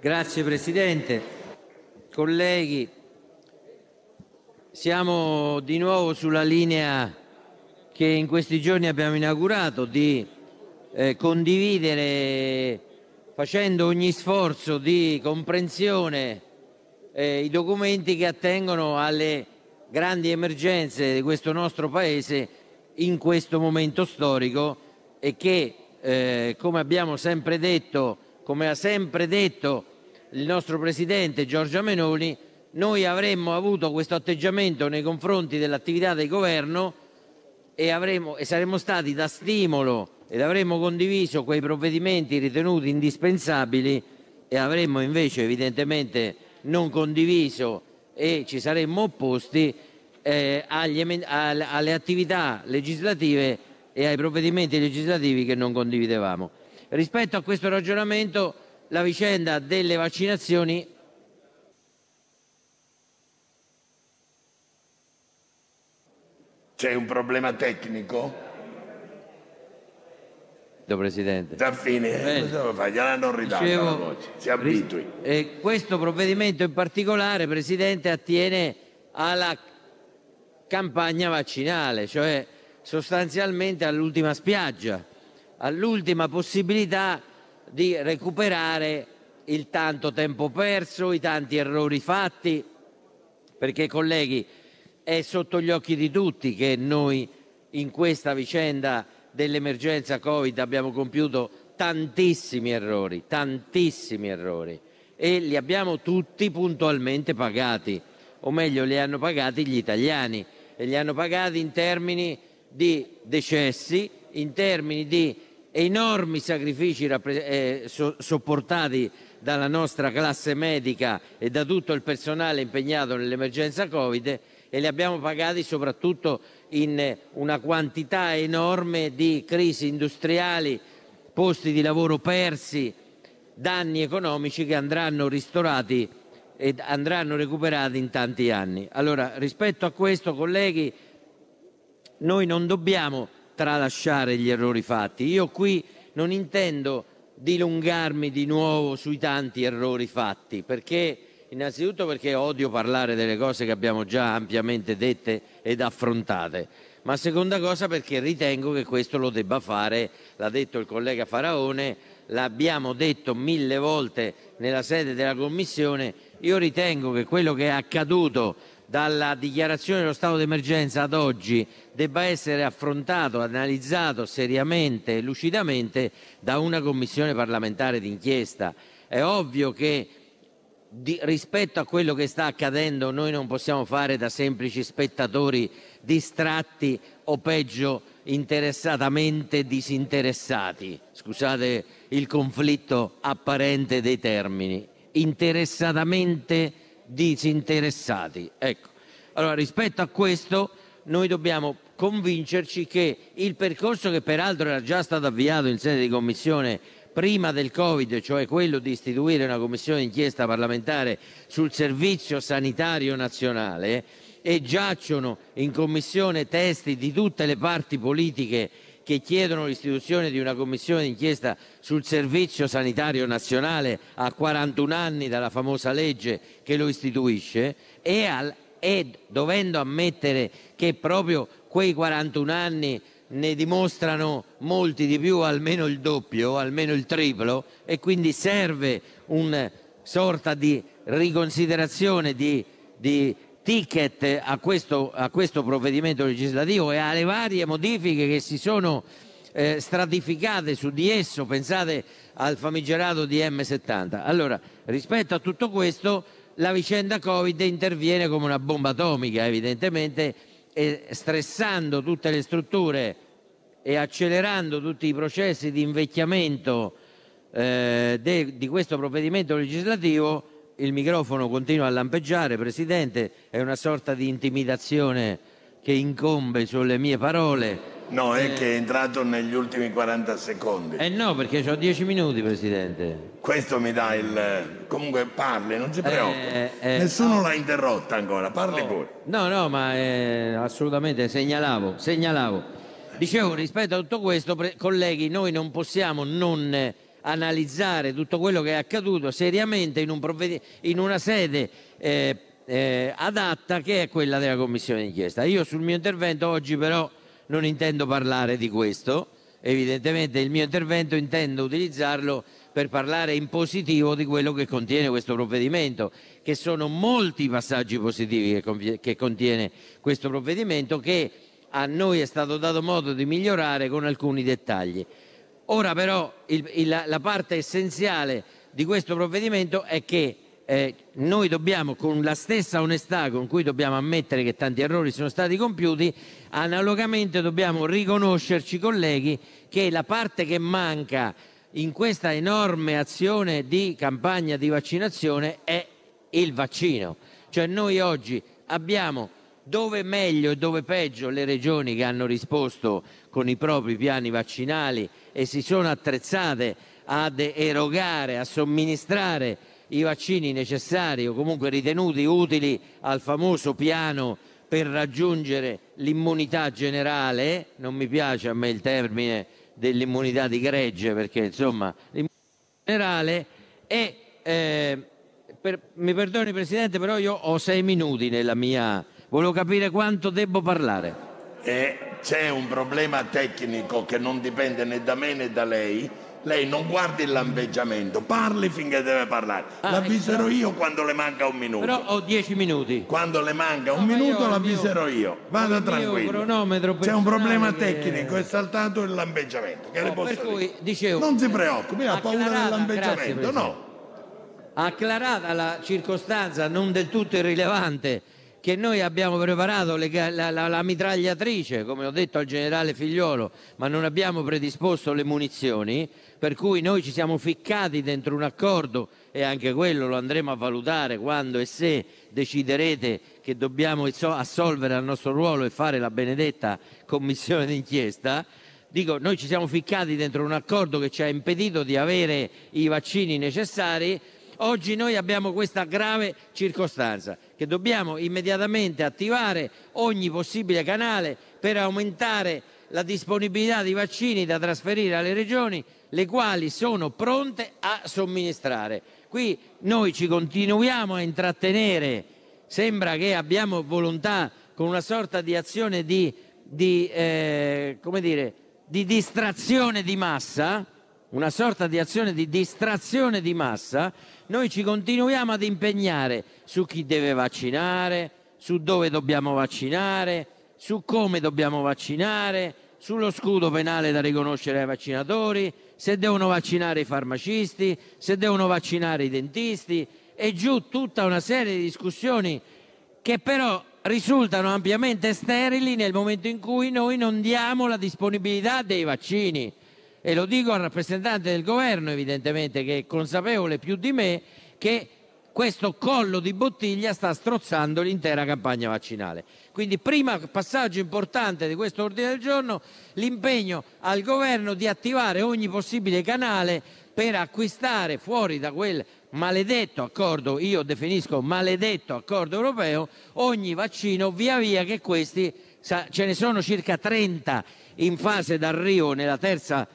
Grazie Presidente, colleghi, siamo di nuovo sulla linea che in questi giorni abbiamo inaugurato di condividere, facendo ogni sforzo di comprensione, i documenti che attengono alle grandi emergenze di questo nostro Paese in questo momento storico e che, come abbiamo sempre detto, come ha sempre detto il nostro Presidente Giorgia Meloni, noi avremmo avuto questo atteggiamento nei confronti dell'attività del Governo e saremmo stati da stimolo ed avremmo condiviso quei provvedimenti ritenuti indispensabili e avremmo invece evidentemente non condiviso e ci saremmo opposti alle attività legislative e ai provvedimenti legislativi che non condividevamo. Rispetto a questo ragionamento, la vicenda delle vaccinazioni C'è un problema tecnico? Presidente. Zaffini, cosa lo fa? Gliel'hanno ridata la voce, si abitui. Questo provvedimento in particolare, Presidente, attiene alla campagna vaccinale, cioè sostanzialmente all'ultima spiaggia, all'ultima possibilità di recuperare il tanto tempo perso, i tanti errori fatti, perché colleghi è sotto gli occhi di tutti che noi in questa vicenda dell'emergenza Covid abbiamo compiuto tantissimi errori e li abbiamo tutti puntualmente pagati, o meglio li hanno pagati gli italiani e li hanno pagati in termini di decessi, in termini di enormi sacrifici sopportati dalla nostra classe medica e da tutto il personale impegnato nell'emergenza Covid, e li abbiamo pagati soprattutto in una quantità enorme di crisi industriali, posti di lavoro persi, danni economici che andranno ristorati e andranno recuperati in tanti anni. Allora, rispetto a questo, colleghi, noi non dobbiamo tralasciare gli errori fatti. Io qui non intendo dilungarmi di nuovo sui tanti errori fatti, innanzitutto perché odio parlare delle cose che abbiamo già ampiamente dette ed affrontate, ma seconda cosa perché ritengo che questo lo debba fare, l'ha detto il collega Faraone, l'abbiamo detto 1000 volte nella sede della Commissione. Io ritengo che quello che è accaduto dalla dichiarazione dello stato d'emergenza ad oggi debba essere affrontato, analizzato seriamente e lucidamente da una commissione parlamentare d'inchiesta. È ovvio che rispetto a quello che sta accadendo noi non possiamo fare da semplici spettatori distratti o peggio interessatamente disinteressati. Scusate il conflitto apparente dei termini. Interessatamente disinteressati. Ecco. Allora, rispetto a questo noi dobbiamo convincerci che il percorso, che peraltro era già stato avviato in sede di commissione prima del Covid, cioè quello di istituire una commissione d'inchiesta parlamentare sul Servizio Sanitario Nazionale, e giacciono in commissione testi di tutte le parti politiche che chiedono l'istituzione di una commissione d'inchiesta sul Servizio Sanitario Nazionale a 41 anni dalla famosa legge che lo istituisce, e dovendo ammettere che proprio quei 41 anni ne dimostrano molti di più, almeno il doppio, almeno il triplo, e quindi serve una sorta di riconsiderazione di ticket a questo provvedimento legislativo e alle varie modifiche che si sono stratificate su di esso. Pensate al famigerato DM70. Allora, rispetto a tutto questo, la vicenda Covid interviene come una bomba atomica, evidentemente, stressando tutte le strutture e accelerando tutti i processi di invecchiamento di questo provvedimento legislativo. Il microfono continua a lampeggiare, Presidente, è una sorta di intimidazione che incombe sulle mie parole. No, è che è entrato negli ultimi 40 secondi. No, perché ho 10 minuti, Presidente. Questo mi dà il... Comunque parli, non si preoccupi. Nessuno l'ha interrotta ancora, parli pure. No, ma assolutamente segnalavo. Dicevo, rispetto a tutto questo, colleghi, noi non possiamo non analizzare tutto quello che è accaduto seriamente in una sede adatta, che è quella della commissione d'inchiesta. Io sul mio intervento oggi però non intendo parlare di questo. Evidentemente il mio intervento intendo utilizzarlo per parlare in positivo di quello che contiene questo provvedimento, che sono molti passaggi positivi che contiene questo provvedimento, che a noi è stato dato modo di migliorare con alcuni dettagli. Ora però la parte essenziale di questo provvedimento è che noi dobbiamo, con la stessa onestà con cui dobbiamo ammettere che tanti errori sono stati compiuti, analogamente dobbiamo riconoscerci, colleghi, che la parte che manca in questa enorme azione di campagna di vaccinazione è il vaccino. Cioè noi oggi abbiamo, dove meglio e dove peggio, le regioni che hanno risposto con i propri piani vaccinali e si sono attrezzate ad erogare, a somministrare i vaccini necessari o comunque ritenuti utili al famoso piano per raggiungere l'immunità generale. Non mi piace a me il termine dell'immunità di gregge, perché insomma l'immunità generale mi perdoni Presidente, però io ho 6 minuti nella mia... Volevo capire quanto devo parlare. C'è un problema tecnico che non dipende né da me né da lei. Lei non guardi il lampeggiamento, parli finché deve parlare. L'avviserò io quando le manca un minuto. Però ho 10 minuti. Quando le manca un minuto l'avviserò io. Vada tranquillo. C'è un problema tecnico, è saltato il lampeggiamento. Che le posso dire? Cui, dicevo, non si preoccupi, ha paura del lampeggiamento. Grazie, no. Acclarata la circostanza non del tutto irrilevante che noi abbiamo preparato la mitragliatrice, come ho detto al generale Figliuolo, ma non abbiamo predisposto le munizioni, per cui noi ci siamo ficcati dentro un accordo, e anche quello lo andremo a valutare quando e se deciderete che dobbiamo assolvere al nostro ruolo e fare la benedetta commissione d'inchiesta. Dico, noi ci siamo ficcati dentro un accordo che ci ha impedito di avere i vaccini necessari. Oggi noi abbiamo questa grave circostanza, che dobbiamo immediatamente attivare ogni possibile canale per aumentare la disponibilità di vaccini da trasferire alle regioni, le quali sono pronte a somministrare. Qui noi ci continuiamo a intrattenere, sembra che abbiamo volontà, con una sorta di azione di distrazione di massa, una sorta di azione di distrazione di massa. Noi ci continuiamo ad impegnare su chi deve vaccinare, su dove dobbiamo vaccinare, su come dobbiamo vaccinare, sullo scudo penale da riconoscere ai vaccinatori, se devono vaccinare i farmacisti, se devono vaccinare i dentisti, e giù tutta una serie di discussioni che però risultano ampiamente sterili nel momento in cui noi non diamo la disponibilità dei vaccini. E lo dico al rappresentante del governo, evidentemente, che è consapevole più di me che questo collo di bottiglia sta strozzando l'intera campagna vaccinale. Quindi primo passaggio importante di questo ordine del giorno, l'impegno al governo di attivare ogni possibile canale per acquistare fuori da quel maledetto accordo, io definisco maledetto accordo europeo, ogni vaccino via via che questi, ce ne sono circa 30 in fase d'arrivo nella terza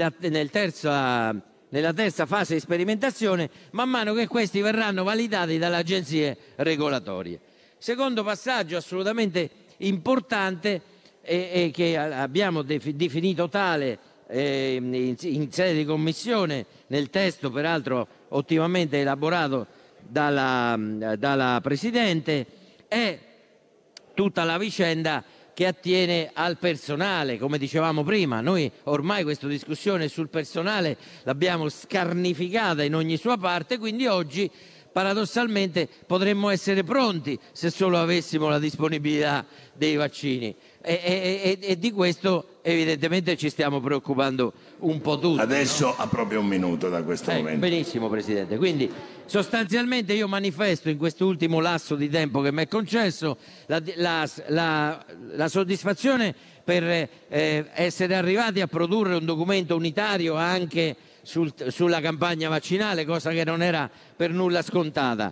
fase di sperimentazione, man mano che questi verranno validati dalle agenzie regolatorie. Secondo passaggio assolutamente importante e che abbiamo definito tale in sede di commissione, nel testo peraltro ottimamente elaborato dalla Presidente, è tutta la vicenda che attiene al personale. Come dicevamo prima, noi ormai questa discussione sul personale l'abbiamo scarnificata in ogni sua parte, quindi oggi paradossalmente potremmo essere pronti se solo avessimo la disponibilità dei vaccini, e di questo evidentemente ci stiamo preoccupando un po' tutti. Adesso ha proprio un minuto da questo momento. Benissimo Presidente, quindi sostanzialmente io manifesto in quest'ultimo lasso di tempo che mi è concesso la soddisfazione per essere arrivati a produrre un documento unitario anche sulla campagna vaccinale, cosa che non era per nulla scontata.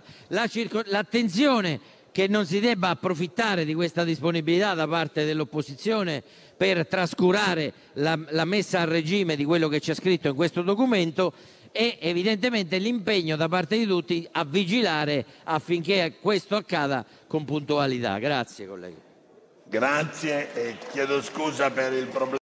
L'attenzione che non si debba approfittare di questa disponibilità da parte dell'opposizione per trascurare la messa a regime di quello che c'è scritto in questo documento, e evidentemente l'impegno da parte di tutti a vigilare affinché questo accada con puntualità. Grazie colleghi. Grazie e chiedo scusa per il problema.